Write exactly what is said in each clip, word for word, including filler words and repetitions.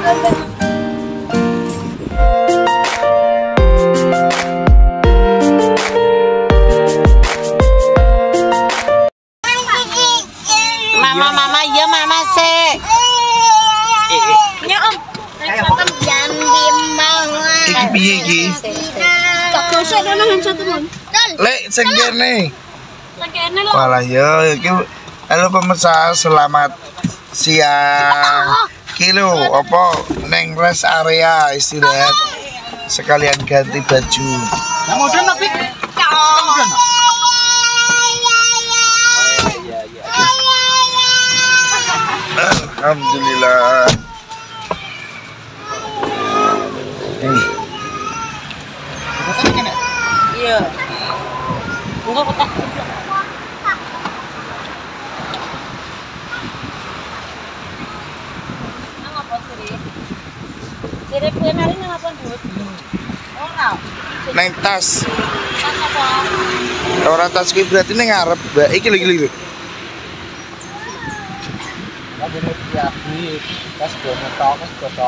Mama, mama, iya mama sih. Ya om. Iki piye iki? Tak dosek ana nang satu mon. Lek sing kene. Sakene lho. Walah ya iki halo pemirsa, selamat siang. Kilo apa neng rest area istirahat sekalian ganti baju. Yang modern tapi modern. Alhamdulillah. Iya. Enggak kotak. Nang apa sih? Jadi kue nari nang apa dulu? Ora. Neng tas. Tas apa? Ora tas ki berarti neng ngarep, Mbak. Iki lho iki lho. Lagi nih diapi, kas gono tok, kas gono.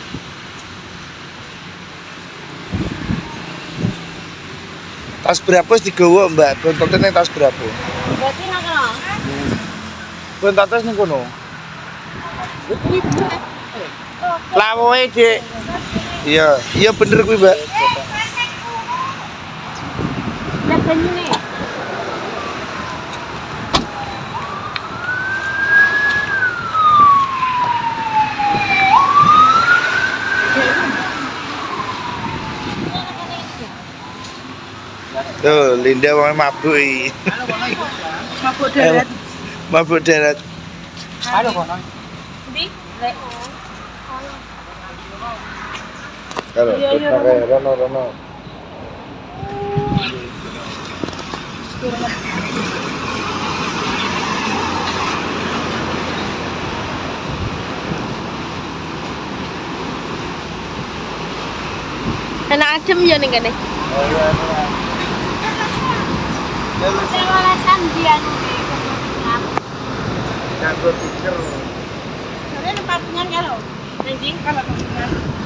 Tas berapa wis digawa, Mbak? Bontote neng tas berapa? Berarti nang kono. Bontote ning kono. Lawoe, Dik. Iya, iya bener kuwi, Mbak. Lah banyune. Tuh, Linda wong mabuk iki. Mabuk darat. Mabuk darat. Halo kono. Ndi? Lek. Halo, pakai Rono Rono. Enak adem ya ning kene. Oh iya, iya. Sewalasan dia nulis. Jangan berpikir. Jare numpak punya ya lho. Nanti kalau punya.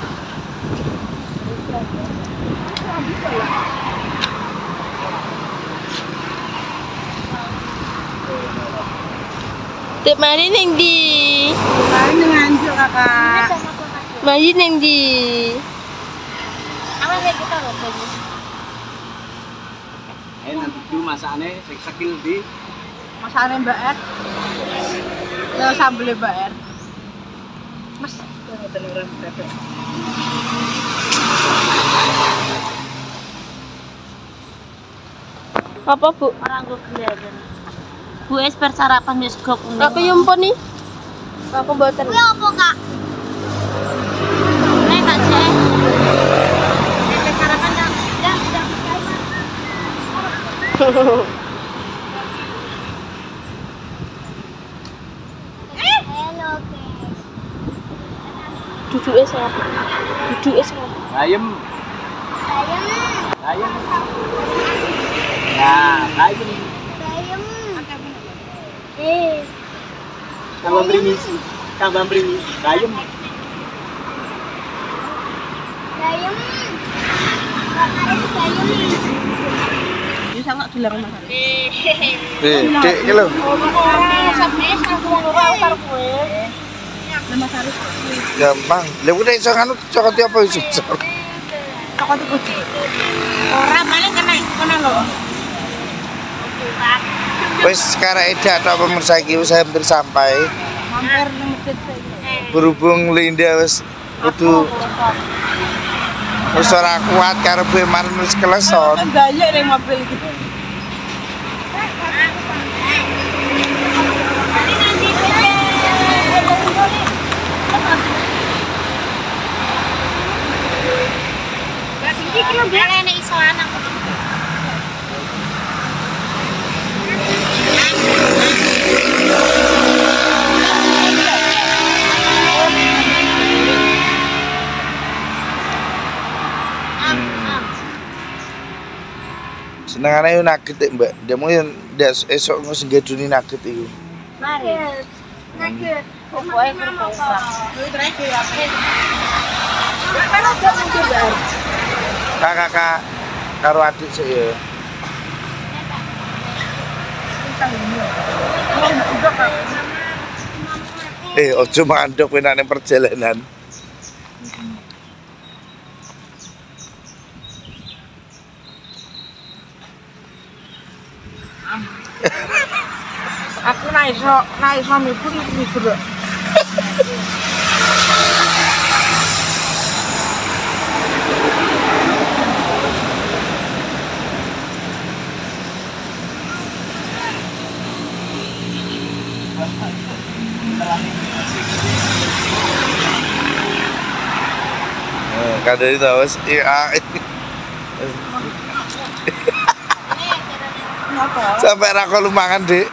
Tep mari ning ndi? Mari ning Anjuk, Kakak. Mari ning ndi? Apa sih kita lho banyune? Eh nanti dulu masakane sing sekil di Masakane Mbak Er. Lho sambel Mbak Er. Mas, ngoten ora bebek. Apa, Bu? Orang gue geladan. Bu es bersarapan wis gok. Aku yumpun nih. Aku mboten. Kuwi apa, Kak? Nek Kak Cek. Nek sarapan ya, ya sudah Halo, guys. Duduke siapa? Duduke siapa? ayam, Sayang. ayam. Ya, ayam. Sayang. Eh. Tambah primis, tambah primis. Ayam. Sayang. Kakak sayang. Ini sangat dilarang Mas. Eh, Dik iki lho. Sampai aku ora utar kowe. Mas Haris. Gampang. Lha kuwi iso anu cokot apa iso? Cokot iku. Ora paling kena kono lho. Wis karek edak tok pemirsa iki wis hampir sampai. Mampir nang masjid saya. Berhubung Linda wis kudu wis ora kuat karo Beman wis keleson. Balik ning mobil iki. Iki lho mbak nek iso anak. Senengane yo nugget e, Mbak. Demo yo esuk wis nggeduni nugget iku. Mari. Nugget. Pokoknya berkurang. Kakak kak karo adik sih ya. Eh, ojo mandok enaknya perjalanan. Aku naik so, naik suami pun mikir. Kan dari tahu sih, sampai rako lu mangan dek.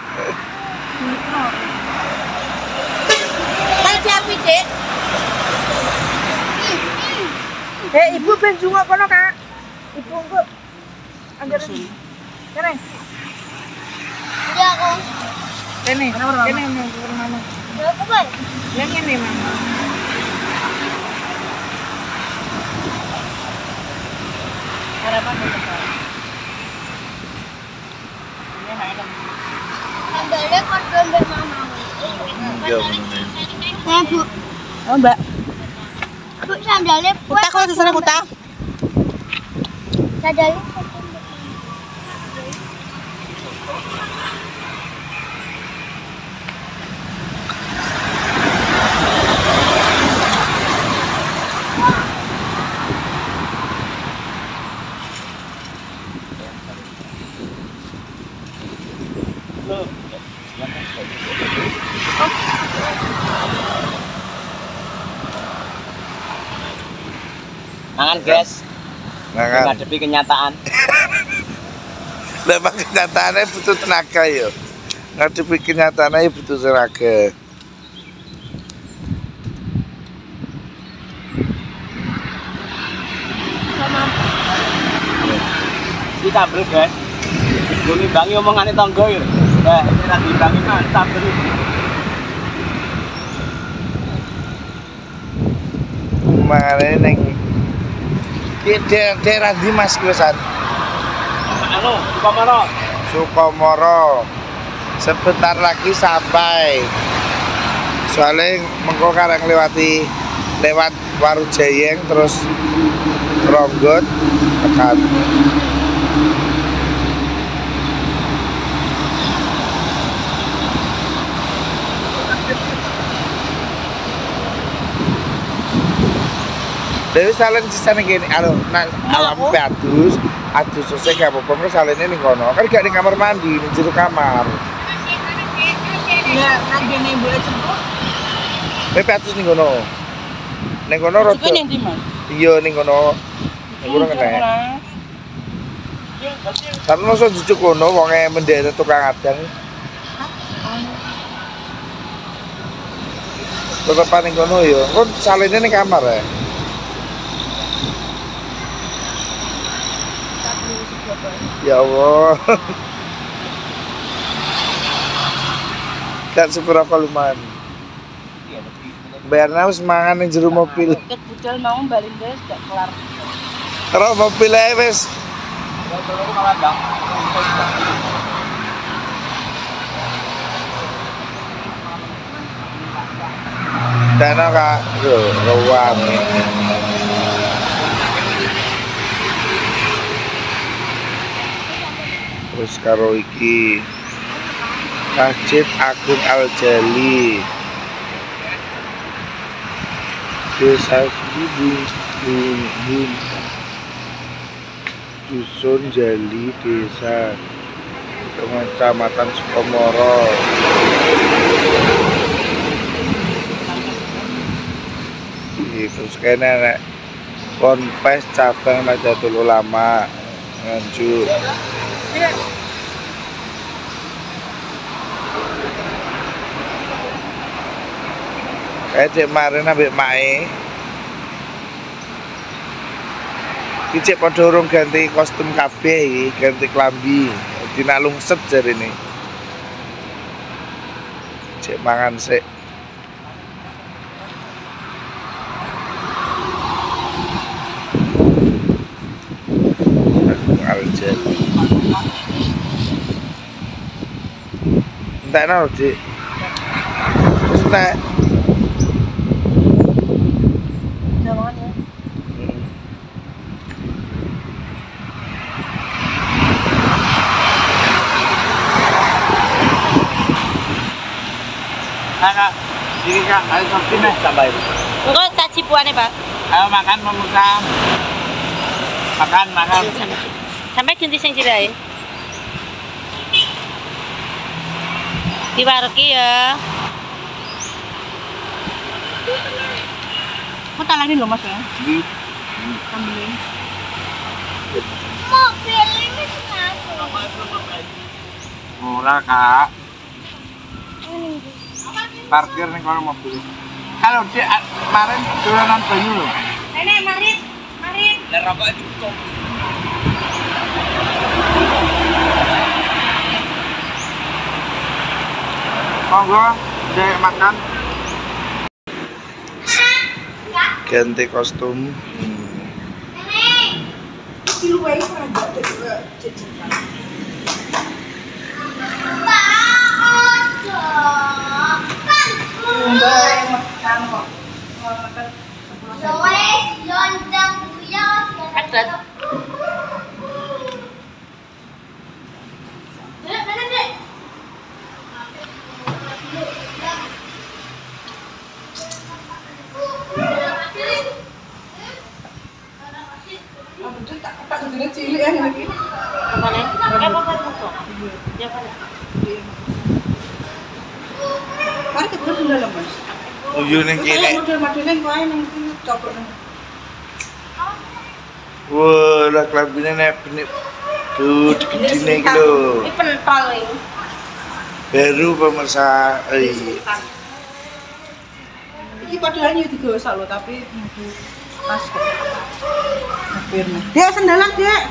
Tadi api dek. Eh, ibu ben jungok kono, Kak. Ibu kok anggar ini. Kene. Iya aku. Kene, kene nih mana? Ya aku boy. Yang ini Mama. Harapan dulu, Kak. Ini naik lagi. Sandalnya kordon mbak mama. Iya bener. Nah bu, Oh, Mbak. bu sandalnya Kuta kok di sana kuta? sandalnya. Mangan guys, Mangan. menghadapi kenyataan. Memang kenyataannya butuh tenaga ya. Ngadepi kenyataannya butuh tenaga. Kita beri guys, gue nimbangi omongannya tonggo ya. Nah, ini lagi nimbangi mantap beri. Makanya neng di daerah, daerah di Mas Kiyosan Anu, Sukomoro. Sukomoro. Sebentar lagi sampai. Soalnya mengko karang lewati lewat Warujayeng terus Ronggot tekan. Dari salin sisane gini, anu, nak alam adus, adus selesai gak apa-apa, terus salinnya nih kono, kan gak di kamar mandi, di jero kamar. Ya, kan gini boleh cembuk. Tapi adus nih kono, nih kono rodo. Juga yang di mana? Iya nih kono, nih kono kena. Tapi langsung jujuk kono, wongnya mendera tukang adang. Tetepan nih kono ya, kan salinnya nih kamar ya. Ya Allah. Gak seberapa lumayan. Bayarnya harus mangan yang jero mobil. Ket budal mau balik guys, gak kelar. Terus mobil aja wes. Dana kak, yo ruang. Terus karo iki Masjid Agung Al Jali Desa Bubung Bubung Dusun Jali Desa Kecamatan Sukomoro. Terus kene nek Ponpes cabang Nahdlatul Ulama Nganjuk. Kayak cek kemarin ambek mae Iki cek padha urung ganti kostum kabeh, ganti klambi. Dina lungset jarene. Cek mangan sik. entekno, Dik. Wis entek. Jangan ya. Kak, ini Kak, ayo sopin nih sampai. Enggak tak cipuane, Pak. Ayo makan pemirsa. Makan, makan. Sampai ganti sing cilik. Diwareki ya. Kok talangin loh Mas ya? Di Ambilin. Mobil ini kenapa? murah, Kak. Parkir nih kalau mobil. Kalau di kemarin tulanan banyu loh. Nenek, marit, marit. Lah rokok cukup. Monggo, dek makan. Ganti kostum. Diluwai aja juga jadi. Enggak, makan kok. Kalau makan Ada. tak tak gede cilik ya lagi. Mana? Eh, apa kok? Ya kan. Mari kita ke dalam, Mas. Uyu ning kene. Model-modelnya kok ae nang kene coplok nang. Wah, lah klambine nek benik. Tuh, gedine iki lho. Ini pentol ini. Baru pemirsa. Eh. Iki padahal yo digawe sak lho, tapi pas kok. Akhirnya. Dek, sendalan, Dek.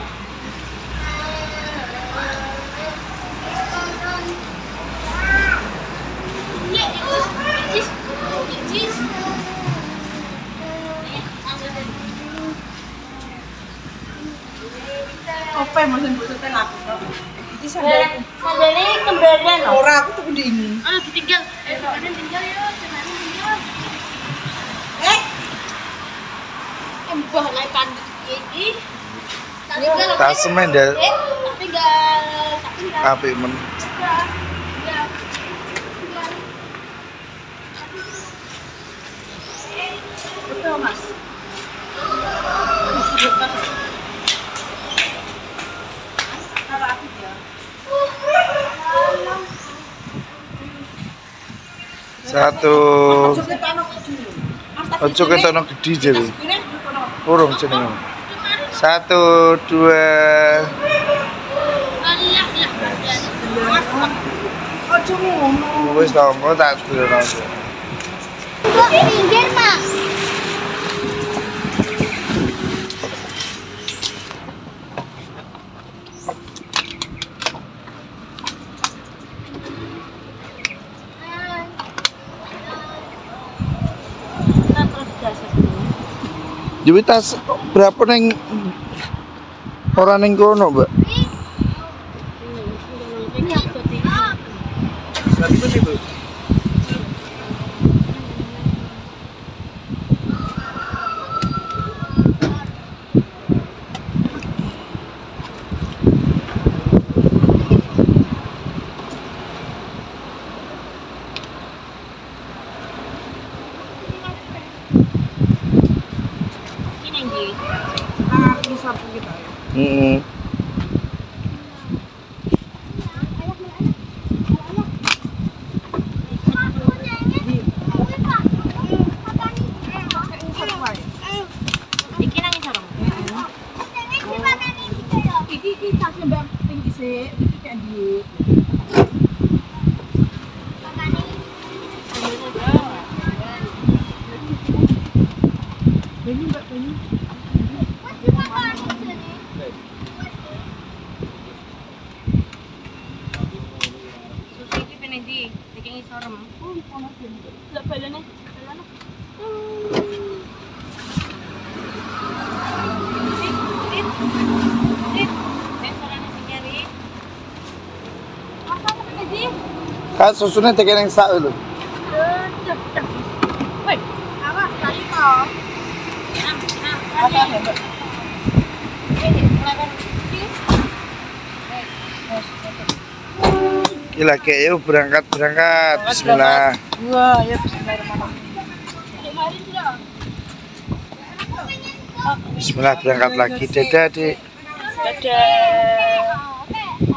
Apa yang mau sebutkan aku? Ini sandal. Sandalnya kembalian loh. Ora aku tuh di ini. Ah, ditinggal. Eh, kemarin tinggal ya, kemarin tinggal. Eh, Embah naik panduk iki. Tak tinggal. Tas semen dah. Eh, tak tinggal. Tak tinggal. Apik men. Ya. betul, Mas. Satu. Ojo ketono gede jadi. Urung jenenge. Satu, dua. Allah ya. Ojo ngono. Wis tau, kok tak dono. Pinggir, Mak. Jadi tas berapa neng orang neng kono, Mbak? Satu sih, Bu. Mm-hmm. Iki nang isor. Iki iki tasnya Mbak tinggi sih, iki kayak di. Ini Mbak ini. Susu iki penendi, iki isor. Oh, ono sing. Lah balane, balane. Kan susunya tekan yang sak dulu. Woi, awas tadi toh. Apa ya, Mbak? Gila kayak yuk berangkat berangkat. Bismillah. Wah, ya bismillahirrahmanirrahim. Bismillah berangkat lagi. Dadah, Dik. Dadah.